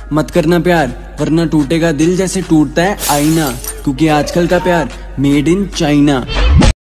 मत करना प्यार वरना टूटेगा दिल जैसे टूटता है आईना, क्योंकि आजकल का प्यार मेड इन चाइना।